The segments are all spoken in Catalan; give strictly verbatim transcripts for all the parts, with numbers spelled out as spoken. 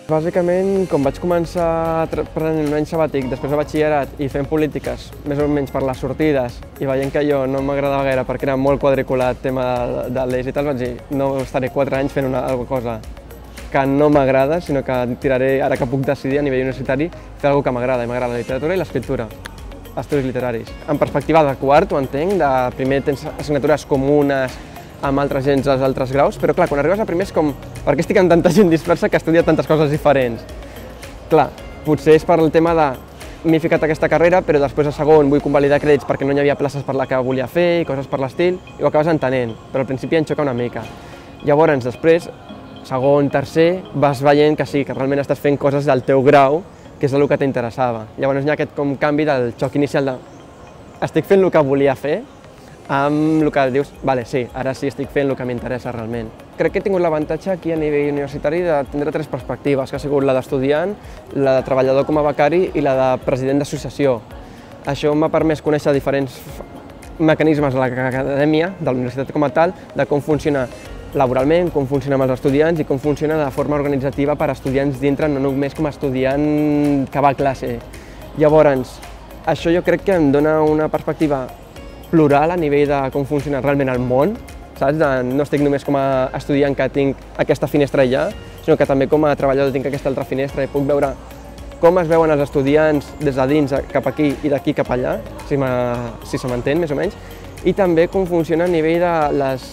Bàsicament, com vaig començar prenent un any sabàtic després de batxillerat i fent polítiques, més o menys per les sortides, i veient que jo no m'agradava gaire perquè era molt quadriculat, tema de, de lleis i tal, vaig dir, no estaré quatre anys fent una cosa que no m'agrada, sinó que tiraré, ara que puc decidir a nivell universitari, fer alguna que m'agrada, i m'agrada la literatura i l'escriptura, estudis literaris. En perspectiva de quart, ho entenc, de primer tens assignatures comunes amb altra gent dels altres graus, però clar, quan arribes a primer és com, per què estic amb tanta gent dispersa que estudia tantes coses diferents? Clar, potser és per el tema de m'he ficat a aquesta carrera, però després a segon vull convalidar crèdits perquè no hi havia places per la que volia fer i coses per l'estil, i ho acabes entenent, però al principi em xoca una mica. Llavors, després, segon, tercer, vas veient que sí, que realment estàs fent coses del teu grau, que és el que t'interessava. Llavors hi ha aquest com canvi del xoc inicial de estic fent el que volia fer, amb el que dius, vale, sí, ara sí estic fent el que m'interessa realment. Crec que he tingut l'avantatge aquí a nivell universitari de tindre tres perspectives, que ha sigut la d'estudiant, la de treballador com a becari i la de president d'associació. Això m'ha permès conèixer diferents mecanismes de l'acadèmia, de la universitat com a tal, de com funciona laboralment, com funciona amb els estudiants i com funciona de forma organitzativa per a estudiants dintre, no només com a estudiant que va a classe. Llavors, això jo crec que em dona una perspectiva plural a nivell de com funciona realment el món, saps? No estic només com a estudiant que tinc aquesta finestra allà, sinó que també com a treballador tinc aquesta altra finestra i puc veure com es veuen els estudiants des de dins cap aquí i d'aquí cap allà, si, si se m'entén més o menys, i també com funciona a nivell de les,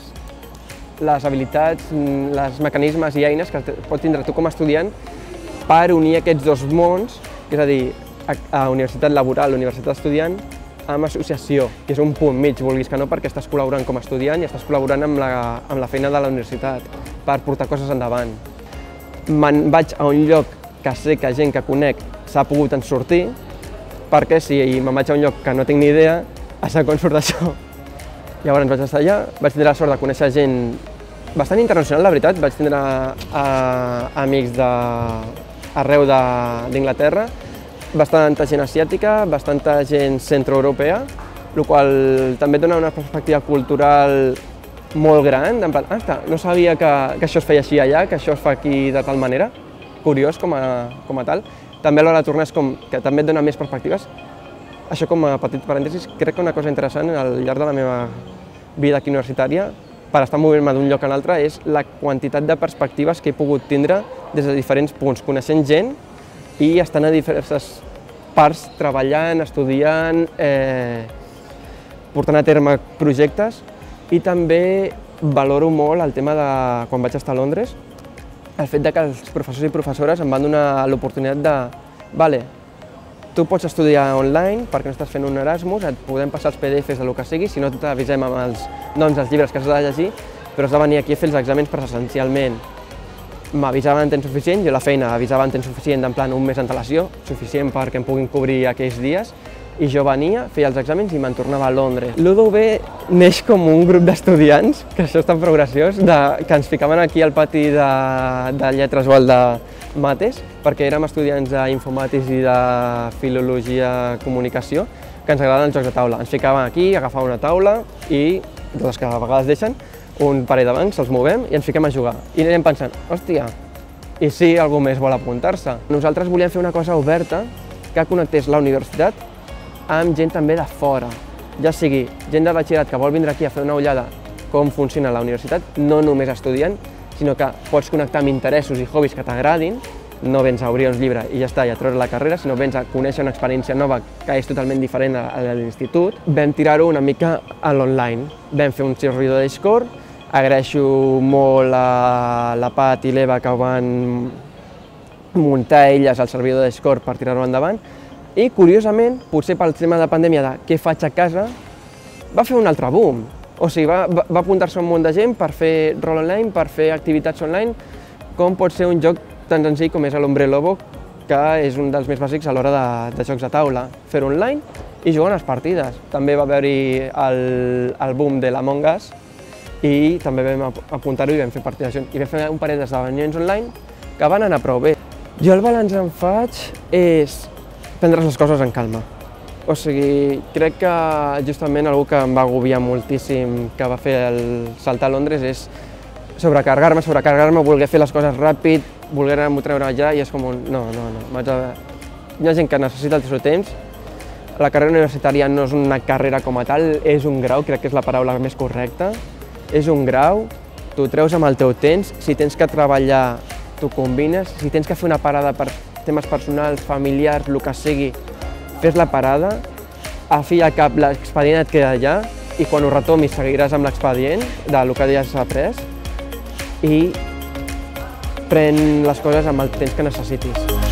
les habilitats, els mecanismes i eines que pots tindre tu com a estudiant per unir aquests dos mons, és a dir, a, a universitat laboral, universitat estudiant, amb associació, que és un punt mig, vulguis que no, perquè estàs col·laborant com a estudiant i estàs col·laborant amb la, amb la feina de la universitat per portar coses endavant. Me'n vaig a un lloc que sé que gent que conec s'ha pogut en sortir, perquè si me'n vaig a un lloc que no tinc ni idea, a saber com surt això. Llavors vaig estar allà, vaig tindre la sort de conèixer gent bastant internacional, la veritat, vaig tindre uh, amics d'arreu d'Inglaterra, bastanta gent asiàtica, bastanta gent centroeuropea, el qual també dona una perspectiva cultural molt gran, en plan, ah, no sabia que, que això es feia així allà, que això es fa aquí de tal manera, curiós com a, com a tal. També a l'hora de tornar és com que també et dona més perspectives. Això com a petit parèntesis, crec que una cosa interessant al llarg de la meva vida aquí universitària, per estar movent-me d'un lloc a l'altre, és la quantitat de perspectives que he pogut tindre des de diferents punts, coneixent gent i estant a diverses parts treballant, estudiant, eh, portant a terme projectes, i també valoro molt el tema de, quan vaig estar a Londres, el fet de que els professors i professores em van donar l'oportunitat de vale, tu pots estudiar online perquè no estàs fent un Erasmus, et podem passar els P D Fs de lo que sigui, si no t'avisem amb els noms dels llibres que has de llegir, però has de venir aquí a fer els exàmens presencialment. M'avisava en temps suficient, jo la feina avisava en temps suficient, en plan un mes d'antelació, suficient perquè em puguin cobrir aquells dies, i jo venia, feia els exàmens i me'n tornava a Londres. L'U D U B neix com un grup d'estudiants, que això està prou graciós, de, que ens ficaven aquí al pati de, de lletres o el de mates, perquè érem estudiants d'informàtics i de filologia comunicació, que ens agraden els jocs de taula. Ens ficaven aquí, agafaven una taula i, dels que a vegades deixen, un parell de bancs, els movem i ens fiquem a jugar. I anem pensant, hòstia, i si algú més vol apuntar-se? Nosaltres volíem fer una cosa oberta que connectés la universitat amb gent també de fora. Ja sigui gent de batxillerat que vol vindre aquí a fer una ullada com funciona la universitat, no només estudiant, sinó que pots connectar amb interessos i hobbies que t'agradin, no vens a obrir un llibre i ja està, i a treure la carrera, sinó vens a conèixer una experiència nova que és totalment diferent a l'institut. Vam tirar-ho una mica a l'online. Vam fer un servidor de Discord. Agraeixo molt a la Pat i l'Eva que ho van muntar elles al servidor de Discord per tirar-ho endavant. I, curiosament, potser pel tema de pandèmia de què faig a casa, va fer un altre boom. O sigui, va, va apuntar-se un munt de gent per fer rol online, per fer activitats online, com pot ser un joc tan senzill com és l'Hombre Lobo, que és un dels més bàsics a l'hora de, de jocs de taula. Fer-ho online i jugar unes partides. També va haver-hi el, el boom de l'Among Us, i també vam apuntar-ho i vam fer partides junts. I vam fer un parell d'esdeveniments online que van anar prou bé. Jo el balanç en faig és prendre les coses en calma. O sigui, crec que justament algú que em va agobiar moltíssim que va fer el salt a Londres és sobrecarregar-me, sobrecarregar-me, voler fer les coses ràpid, volguem-ho treure allà i és com un no, no, no. M'haig de... Hi ha gent que necessita el seu temps. La carrera universitària no és una carrera com a tal, és un grau, crec que és la paraula més correcta. És un grau, tu treus amb el teu temps, si tens que treballar, tu combines, si tens que fer una parada per temes personals, familiars, el que sigui, fes la parada, a fi i a cap l'expedient et queda allà i quan ho retomis seguiràs amb l'expedient del que ja has après i pren les coses amb el temps que necessitis.